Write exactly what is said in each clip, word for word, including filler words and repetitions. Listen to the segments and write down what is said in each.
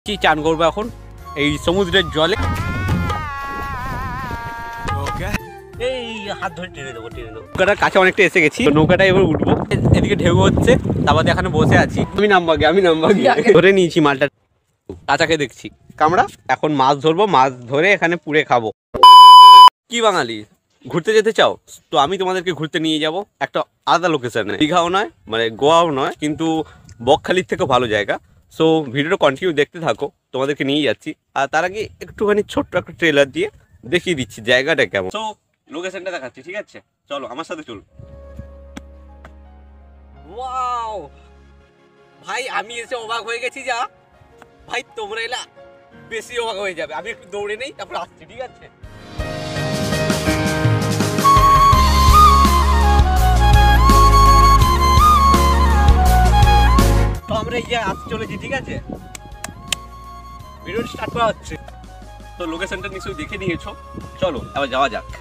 যাচ্ছি চান করবো এখন এই সমুদ্রের জলে। এই হাত ধরে টেনে দেবো টেনে দেবো নৌকাটার কাছে অনেকটা এসে গেছি, নৌকাটা এবার উঠবো। এদিকে ঢেউ হচ্ছে, তারপর এখানে বসে আছি। আমি নামবো আগে আমি নামবো আগে ধরে নিয়েছি মালটা, কাঁচাকে দেখছি কামড়া। এখন মাছ ধরবো, মাছ ধরে এখানে পুড়ে খাবো। কি বাঙালি ঘুরতে যেতে চাও তো আমি তোমাদেরকে ঘুরতে নিয়ে যাব একটা আলাদা লোকেশনে। দীঘাও নয় মানে গোয়াও নয়, কিন্তু বকখালির থেকেও ভালো জায়গা। সো ভিডিওটা কন্টিনিউ দেখতে থাকো, তোমাদেরকে নিয়ে যাচ্ছি। আর তার আগে একটুখানি ছোট্ট একটা ট্রেলার দিয়ে দেখিয়ে দিচ্ছি জায়গাটা কেমন। সো লোকেশনটা দেখাচ্ছি, ঠিক আছে? চলো আমার সাথে চলো। ওয়াও ভাই, আমি এসে অবাক হয়ে গেছি। যা ভাই তোমরা এলা বেশি অবাক হয়ে যাবে। আমি একটু দৌড়ে নেই, তারপর আসছি, ঠিক আছে? তো আমরা এই যে আসতে চলেছি, ঠিক আছে? ভিডিও স্টার্ট করা হচ্ছে। তো লোকেশনটা নিশ্চয়ই দেখে নিয়েছো, চলো এবার যাওয়া যাক।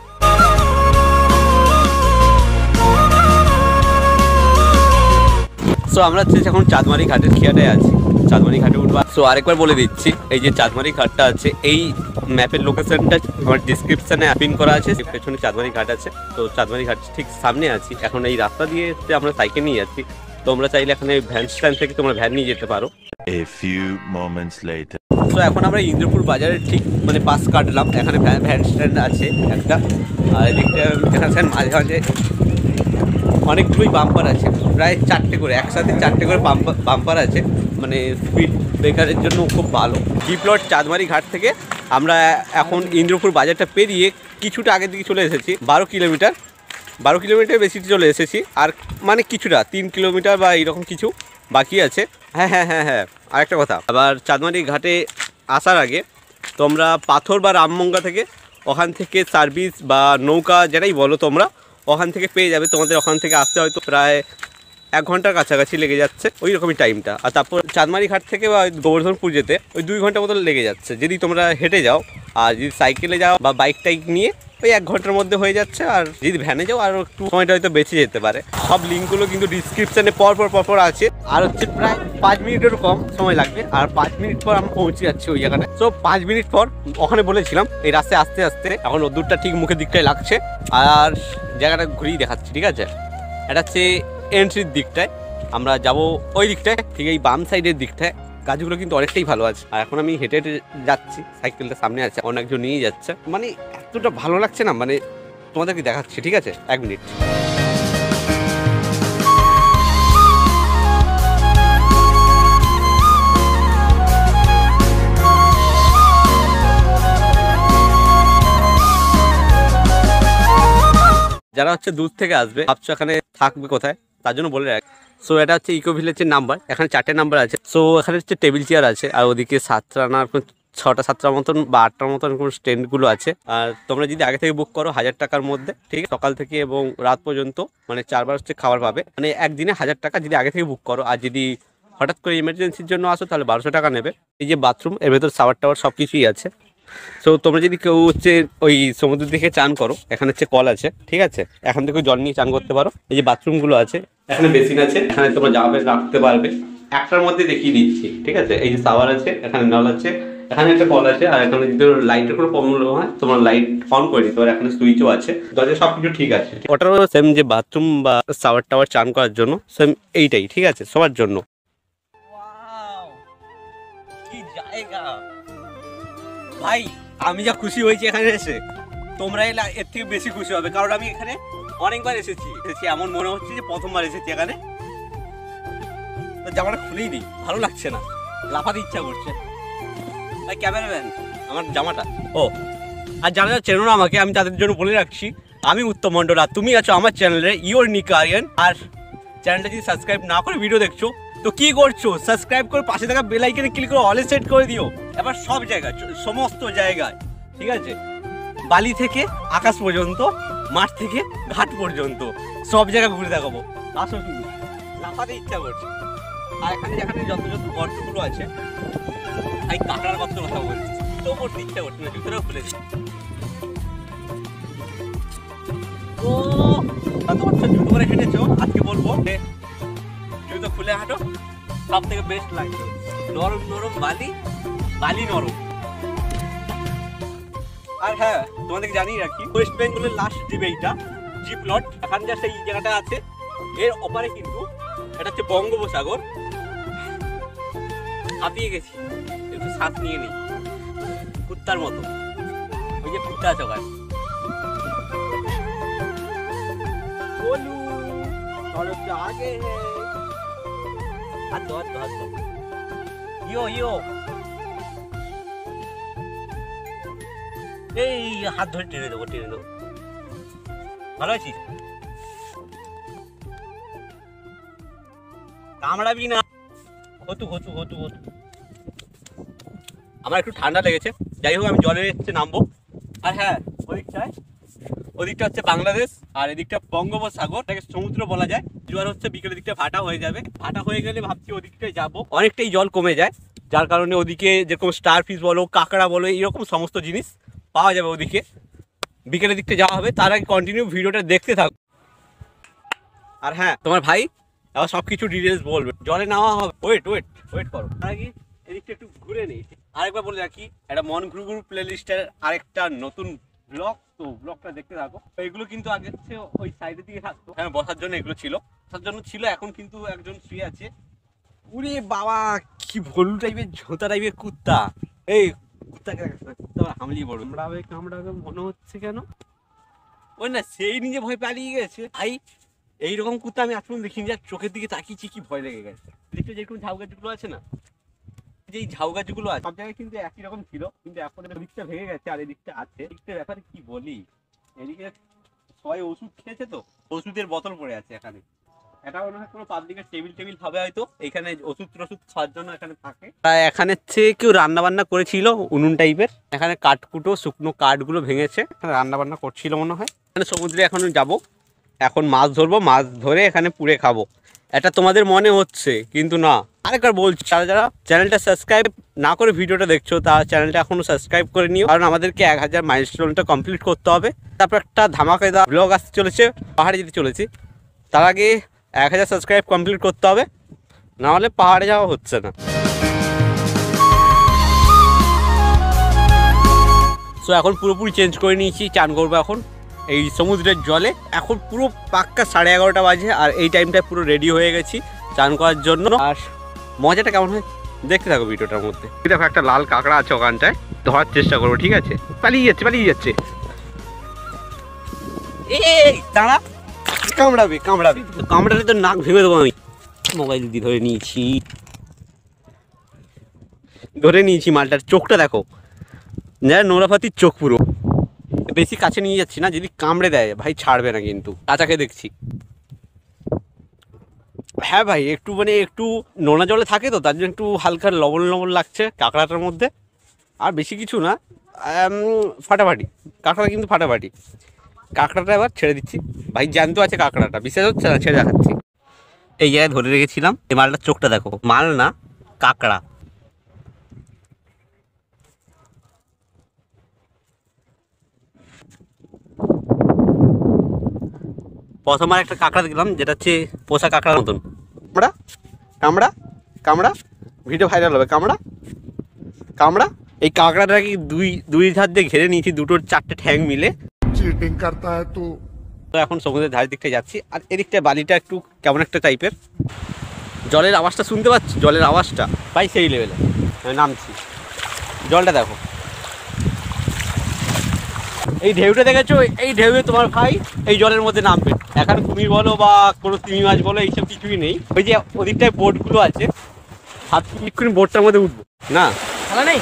সো আমরা হচ্ছে এখন চাঁদমারি ঘাটের খেয়াটায় আছি, চাঁদমারি ঘাটে উঠবা। সো আরেকবার বলে দিচ্ছি, এই যে চাঁদমারি ঘাটটা আছে, এই ম্যাপের লোকেশনটা আমার ডিসক্রিপশনে পিন করা আছে। পেছনে চাঁদমারি ঘাট আছে, তো চাঁদমারি ঘাট ঠিক সামনে আছি। এখন এই রাস্তা দিয়ে আমরা সাইকেল নিয়ে যাচ্ছি। তোমরা চাইলে এখানে ভ্যান স্ট্যান্ড থেকে তোমরা ভ্যান নিয়ে যেতে পারো। A few moments later. তো এখন আমরা ইন্দ্রপুর বাজারের ঠিক মানে পাশ কাটলাম। এখানে ভ্যান স্ট্যান্ড আছে একটা, আর এদিকটা এখানে মাঝে মাঝে অনেকগুলোই বাম্পার আছে, প্রায় চারটে করে, একসাথে চারটে করে বাম্পার আছে। মানে স্পিড ব্রেকারের জন্য খুব ভালো। জি প্লট চাঁদমারি ঘাট থেকে আমরা এখন ইন্দ্রপুর বাজারটা পেরিয়ে কিছুটা আগের দিকে চলে এসেছি। বারো কিলোমিটার বারো কিলোমিটার বেশি চলে এসেছি। আর মানে কিছুটা তিন কিলোমিটার বা এইরকম কিছু বাকি আছে। হ্যাঁ হ্যাঁ হ্যাঁ হ্যাঁ আরেকটা কথা, আবার চাঁদমারি ঘাটে আসার আগে তোমরা পাথর বা রামমঙ্গা থেকে ওখান থেকে সার্ভিস বা নৌকা যেটাই বলো তোমরা ওখান থেকে পেয়ে যাবে। তোমাদের ওখান থেকে আসতে হয়তো প্রায় এক ঘন্টার কাছাকাছি লেগে যাচ্ছে, ওই রকমই টাইমটা। আর তারপর চাঁদমারি ঘাট থেকে বা গোবর্ধনপুর যেতে ওই দুই ঘন্টার মতো লেগে যাচ্ছে যদি তোমরা হেঁটে যাও। আর যদি সাইকেলে যাও বা বাইক টাইক নিয়ে ওই এক ঘন্টার মধ্যে হয়ে যাচ্ছে। আর যদি ভ্যানে যাও আর একটু সময়টা হয়তো বেঁচে যেতে পারে। সব লিঙ্কগুলো কিন্তু ডিসক্রিপশানে পর পর পর পর আছে। আর হচ্ছে প্রায় পাঁচ মিনিটেরও কম সময় লাগবে। আর পাঁচ মিনিট পর আমরা পৌঁছে যাচ্ছি ওই জায়গাটায়। তো পাঁচ মিনিট পর ওখানে বলেছিলাম এই রাস্তায় আস্তে আস্তে এখন রোদ্দুরটা ঠিক মুখের দিকটায় লাগছে। আর জায়গাটা ঘুরিয়ে দেখাচ্ছি, ঠিক আছে? এটা হচ্ছে এন্ট্রির দিকটায়, আমরা যাব ওই দিকটায়, ঠিক এই বাম সাইডের দিকটায়। গাছগুলো কিন্তু অনেকটাই ভালো আছে। আর এখন আমি হেঁটে হেঁটে যাচ্ছি, সাইকেলটা সামনে আছে, অনেকজন নিয়ে যাচ্ছে। মানে এতটা ভালো লাগছে না, মানে তোমাদেরকে দেখাচ্ছি, ঠিক আছে? এক মিনিট। যারা হচ্ছে দূর থেকে আসবে ভাবছো এখানে থাকবে কোথায়, তার জন্য বলে রাখ। সো এটা হচ্ছে ইকো ভিলেজের নাম্বার, এখানে চারটে নাম্বার আছে। সো এখানে হচ্ছে টেবিল চেয়ার আছে, আর ওদিকে সাতটা না ছটা সাতটার মতন বা আটটার মতন কোনো স্ট্যান্ডগুলো আছে। আর তোমরা যদি আগে থেকে বুক করো হাজার টাকার মধ্যে, ঠিক আছে? সকাল থেকে এবং রাত পর্যন্ত মানে চারবার হচ্ছে খাবার পাবে। মানে একদিনে হাজার টাকা যদি আগে থেকে বুক করো। আর যদি হঠাৎ করে ইমার্জেন্সির জন্য আসো তাহলে বারোশো টাকা নেবে। এই যে বাথরুম, এর ভেতর শাওয়ার টাওয়ার সব কিছুই আছে। সো তোমরা যদি কেউ হচ্ছে ওই সমুদ্র দিকে চান করো, এখানে হচ্ছে কল আছে, ঠিক আছে? এখান থেকে জল নিয়ে চান করতে পারো। এই যে বাথরুমগুলো আছে, এখানে বেসিন আছে, এখানে তোমরা জামা প্যান্ট রাখতে পারবে। একটার মধ্যে দেখিয়ে দিচ্ছি, ঠিক আছে? এই যে শাওয়ার আছে, এখানে নল আছে, এখানে একটা কল আছে। আর এখানে যদি লাইটের কোনো প্রবলেম হয় তোমরা লাইট অন করে দিতে পারো। এখানে সুইচও আছে, দরজা সব কিছু ঠিক আছে। ওটারও সেম যে বাথরুম বা শাওয়ার টাওয়ার চান করার জন্য সেম এইটাই, ঠিক আছে? সবার জন্য। কি জায়গা ভাই, আমি যা খুশি হয়েছি এখানে এসে, তোমরা এলে এর থেকে বেশি খুশি হবে। কারণ আমি এখানে অনেকবার এসেছি এসেছি এমন মনে হচ্ছে যে প্রথমবার এসেছি এখানে। জামাটা খুলেই দিই, ভালো লাগছে না, লাফাতে ইচ্ছা করছে। ভাই ক্যামেরাম্যান, আমার জামাটা। ও আর যারা যারা চেনো না আমাকে, আমি তাদের জন্য বলে রাখছি, আমি উত্তম মণ্ডল, আর তুমি আছো আমার চ্যানেলে ইওর নিকারিয়ান। আর চ্যানেলটা যদি সাবস্ক্রাইব না করে ভিডিও দেখছো তো কি করছো? সাবস্ক্রাইব করে পাশে থাকা বেল আইকনে ক্লিক করে অলে সেট করে দিও। এবার সব জায়গায়, সমস্ত জায়গায়, ঠিক আছে? বালি থেকে আকাশ পর্যন্ত, মাঠ থেকে ঘাট পর্যন্ত সব জায়গায় ঘুরে দেখাবো। আসো শুধু, লাফাতে ইচ্ছা করছে। আর এখানে যেখানে যত যত গর্তগুলো আছে, এই কাটার কত কথা বলছি, তো করতে ইচ্ছা করছে না, জুতোটাও খুলে দিই। ও তোমার জুতো করে হেঁটেছো, আজকে বলবো জুতো খুলে হাঁটো, সব থেকে বেস্ট লাগছে। নরম নরম বালি, বালি নরম। আর হ্যাঁ তোমাদের জানিয়ে রাখি, ওয়েস্ট বেঙ্গলের লাস্ট দ্বীপ এইটা, জি প্লট। এখানে জাস্ট এই জায়গাটা আছে, এর ওপারে কিন্তু এটা হচ্ছে বঙ্গোপসাগর। হাঁপিয়ে গেছি, একটু শ্বাস নিয়ে নিই কুত্তার মতো। ওই যে কুত্তা আছে ওখানে। बोलू थोड़ा सा आगे है। हाथ दो, हाथ दो, हाथ दो। यो यो এই হাত ধরে টেনে দেবো, টেনে দেবো। ভালো আছিস? কামড়াবি না। হতু হতু হতু হতু। আমার একটু ঠান্ডা লেগেছে, যাই হোক আমি জলে এসে নামবো। আর হ্যাঁ ওদিকটায়, ওদিকটা হচ্ছে বাংলাদেশ আর এদিকটা বঙ্গোপসাগর, এটাকে সমুদ্র বলা যায়। জোয়ার হচ্ছে বিকেলের দিকটা ভাটা হয়ে যাবে, ভাটা হয়ে গেলে ভাবছি ওদিকটায় যাবো। অনেকটাই জল কমে যায়, যার কারণে ওদিকে যেরকম স্টার ফিশ বলো, কাঁকড়া বলো, এইরকম সমস্ত জিনিস পাওয়া যাবে ওদিকে। বিকেলের দিকটা যাওয়া হবে, তার আগে কন্টিনিউ ভিডিওটা দেখতে থাকো। আর হ্যাঁ তোমার ভাই আবার সব কিছু ডিটেলস বলবে, জলে নামা হবে। ওয়েট ওয়েট ওয়েট করো, তার আগে এদিকটা একটু ঘুরে নেই। আরেকবার বলে রাখি, একটা মন ঘুরু ঘুরু প্লে লিস্টের আরেকটা নতুন ব্লগ, তো ব্লগটা দেখতে থাকো। এগুলো কিন্তু আগে ওই সাইডের দিকে থাকতো, হ্যাঁ বসার জন্য এগুলো ছিল, বসার জন্য ছিল। এখন কিন্তু একজন শুয়ে আছে। উরে বাবা, কি ভলু টাইপের ঝোঁতা টাইপের কুত্তা। এই কুত্তাকে কুত্তা হামলি বড় কামড়াবে কামড়াবে মনে হচ্ছে কেন? ওই না সেই নিজে ভয় পালিয়ে গেছে। ভাই এইরকম কুত্তা আমি এখন দেখিনি, যা চোখের দিকে তাকিয়েছি কি ভয় লেগে গেছে। দেখতে যেরকম ঝাউ গাছগুলো আছে না, যে ঝাউ গাছগুলো আছে সব জায়গায় কিন্তু একই রকম ছিল, কিন্তু এখন দিকটা ভেঙে গেছে আর এদিকটা আছে। এদিকটার ব্যাপারে কি বলি, এদিকে সবাই ওষুধ খেয়েছে, তো ওষুধের বোতল পড়ে আছে এখানে। এটা মনে হয় কোনো পাবলিকের টেবিল টেবিল হবে হয়তো, এখানে ওষুধ টষুধ খাওয়ার জন্য এখানে থাকে। এখানে হচ্ছে কেউ রান্না বান্না করেছিল উনুন টাইপের, এখানে কাঠকুটো শুকনো কাঠগুলো ভেঙেছে, এখানে রান্না বান্না করছিল মনে হয়। এখানে সমুদ্রে এখন যাবো, এখন মাছ ধরবো, মাছ ধরে এখানে পুড়ে খাবো। এটা তোমাদের মনে হচ্ছে, কিন্তু না। আরেকবার বলছি, যারা যারা চ্যানেলটা সাবস্ক্রাইব না করে ভিডিওটা দেখছো, তার চ্যানেলটা এখনো সাবস্ক্রাইব করে নিও, কারণ আমাদেরকে এক হাজার মাইলস্টোনটা কমপ্লিট করতে হবে। তারপর একটা ধামাকাদার ব্লগ আসতে চলেছে, পাহাড়ে যেতে চলেছি। তার আগে এক হাজার সাবস্ক্রাইব কমপ্লিট করতে হবে, না হলে পাহাড়ে যাওয়া হচ্ছে না। সো এখন পুরোপুরি চেঞ্জ করে নিয়েছি, চান করবো এখন এই সমুদ্রের জলে। এখন পুরো পাক্কা সাড়ে এগারোটা বাজে, আর এই টাইমটায় পুরো রেডি হয়ে গেছি চান করার জন্য। আর মজাটা কেমন হয় দেখতে থাকো ভিডিওটার মধ্যে। দেখো একটা লাল কাঁকড়া আছে ওখানটায়, ধরার চেষ্টা করবো, ঠিক আছে? পালিয়ে যাচ্ছে পালিয়ে যাচ্ছে। এই দাঁড়া, কামড়াবে কামড়াবে কামড়ালে তো নাক ভেঙে দেবো আমি। মোবাইল দিয়ে ধরে নিয়েছি, ধরে নিয়েছি মালটার চোখটা দেখো, যারা নোরাফাতির চোখ পুরো। বেশি কাছে নিয়ে যাচ্ছি না, যদি কামড়ে দেয় ভাই ছাড়বে না কিন্তু। কাঁচাকে দেখছি। হ্যাঁ ভাই একটু মানে একটু নোনা জলে থাকে তো, তার জন্য একটু হালকা লবণ লবণ লাগছে কাঁকড়াটার মধ্যে, আর বেশি কিছু না। ফাটাফাটি কাঁকড়া কিন্তু ফাটাফাটি। কাঁকড়াটা এবার ছেড়ে দিচ্ছি, ভাই জ্যান্ত আছে কাঁকড়াটা, বিশ্বাস হচ্ছে না, ছেড়ে দেখাচ্ছি। এই জায়গায় ধরে রেখেছিলাম, এই মালটার চোখটা দেখো, মাল না কাঁকড়া। প্রথমবার একটা কাঁকড়া দেখলাম, যেটা হচ্ছে পোষা কাঁকড়ার মতন। কামড়া কামড়া কামড়া, ভিডিও ভাইরাল হবে। কামড়া কামড়া, এই কাঁকড়াটাকে দুই দুই ধার দিয়ে ঘিরে নিয়েছি, দুটোর চারটে ঠ্যাং মিলে। চিটিং করতা হ্যায় তো। তো এখন সমুদ্রের ধারের দিকটা যাচ্ছি, আর এদিকটা বালিটা একটু কেমন একটা টাইপের। জলের আওয়াজটা শুনতে পাচ্ছি, জলের আওয়াজটা পাই সেই লেভেলে। আমি নামছি, জলটা দেখো, এই ঢেউটা দেখেছো, এই ঢেউয়ে তোমার ভাই এই জলের মধ্যে নামবে। এখানে কুমির বলো বা কোনো তিমি মাছ বলো, এইসব কিছুই নেই। ওই যে ওদিকটায় বোটগুলো আছে, হাত এক্ষুনি বোটটার মধ্যে উঠবো না, নেই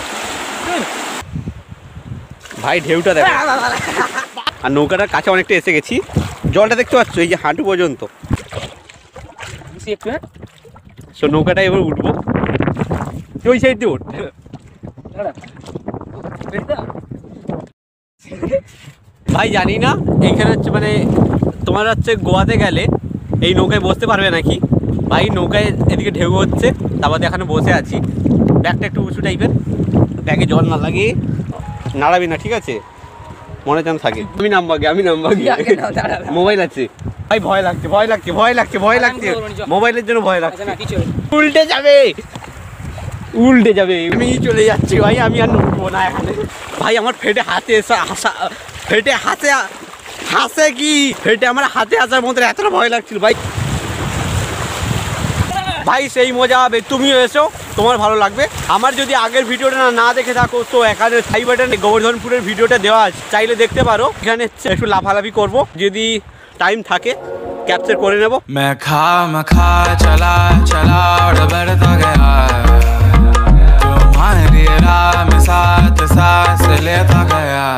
ভাই ঢেউটা দেখো। আর নৌকাটার কাছে অনেকটা এসে গেছি, জলটা দেখতে পাচ্ছ এই যে হাঁটু পর্যন্ত। সো নৌকাটা এবার উঠবো, ওই সাইড দিয়ে উঠ। ভাই জানি না এইখানে হচ্ছে মানে তোমার হচ্ছে গোয়াতে গেলে এই নৌকায় বসতে পারবে নাকি। ভাই নৌকায় এদিকে ঢেউ হচ্ছে, তারপর এখানে বসে আছি, ব্যাগটা একটু উঁচু টাইপের, ব্যাগে জল না লাগে নাড়াবি না, ঠিক আছে? মনে যেন থাকে। আমি নামবো আগে, আমি নামবো আগে, মোবাইল আছে। ভাই ভয় লাগছে ভয় লাগছে ভয় লাগছে ভয় লাগছে মোবাইলের জন্য ভয় লাগছে, উল্টে যাবে উল্টে যাবে, আমি চলে যাচ্ছি ভাই, আমি আর নড়বো না এখানে ভাই। আমার ফেটে হাতে এসে হাসা, ফেটে হাতে হাসে কি ফেটে আমার হাতে আসার মধ্যে এতটা ভয় লাগছিল ভাই। ভাই সেই মজা হবে, তুমিও এসো, তোমার ভালো লাগবে। আমার যদি আগের ভিডিওটা না না দেখে থাকো তো এখানে সাই বাটনে গোবর্ধনপুরের ভিডিওটা দেওয়া আছে, চাইলে দেখতে পারো। এখানে একটু লাফালাফি করব, যদি টাইম থাকে ক্যাপচার করে নেব। मैं खा मैं खा चला चला और बढ़ता गया तुम्हारी राह में साथ सांस लेता गया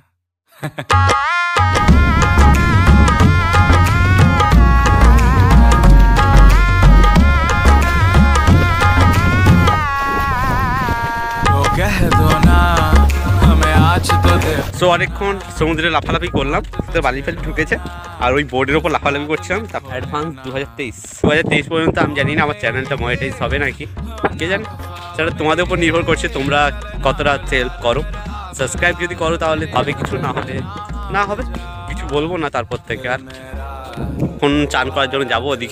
तो कह दो ना हमें आज तो दे। সো অনেকক্ষণ সমুদ্রে লাফালাফি করলাম, তো বালি ফালি ঢুকেছে আর ওই বোর্ডের ওপর লাফালাফি করছিলাম। তারপর অ্যাডভান্স দু হাজার তেইশ দু হাজার তেইশ পর্যন্ত আমি জানি না আমার চ্যানেলটা মনিটাইজ হবে নাকি, কে জানে, সেটা তোমাদের উপর নির্ভর করছে তোমরা কতটা হেল্প করো। সাবস্ক্রাইব যদি করো তাহলে হবে কিছু, না হলে না হবে কিছু, বলবো না তারপর থেকে। আর ফোন চান করার জন্য যাবো ওদিকে।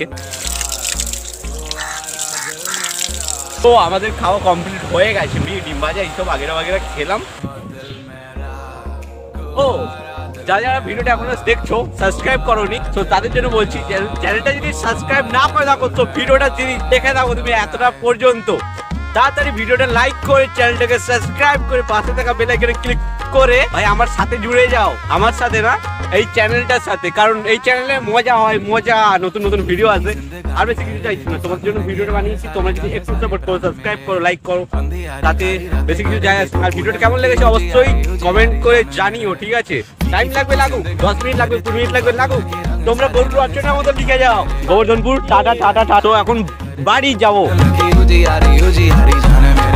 তো আমাদের খাওয়া কমপ্লিট হয়ে গেছে, ডিম ভাজা এইসব আগেরা আগেরা খেলাম। ও যারা যারা ভিডিওটা এখনো দেখছো সাবস্ক্রাইব করোনি, তো তাদের জন্য বলছি চ্যানেলটা যদি সাবস্ক্রাইব না করে থাকো তো ভিডিওটা যদি দেখে থাকো তুমি এতটা পর্যন্ত, তাড়াতাড়ি ভিডিওটা লাইক করে চ্যানেলটাকে সাবস্ক্রাইব করে পাশে থাকা বেল আইকনে ক্লিক করে ভাই আমার সাথে জুড়ে যাও। আমার সাথে না, এই চ্যানেলটার সাথে, কারণ এই চ্যানেলে মজা হয়, মজা নতুন নতুন ভিডিও আসবে। আর বেশি কিছু চাইছি না, তোমার জন্য ভিডিওটা বানিয়েছি, তোমরা যদি একটু সাপোর্ট করো, সাবস্ক্রাইব করো, লাইক করো, তাতে বেশি কিছু যায় আসে। আর ভিডিওটা কেমন লেগেছে অবশ্যই কমেন্ট করে জানিও, ঠিক আছে? টাইম লাগবে লাগুক, দশ মিনিট লাগবে, কুড়ি মিনিট লাগবে লাগুক, তোমরা বলবো অর্চনার মতো লিখে যাও গোবর্ধনপুর টাটা টাটা টাটা। তো এখন বাড়ি যাবো।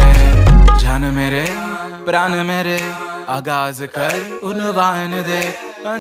जान मेरे प्राण मेरे आगाज कर उन्वान दे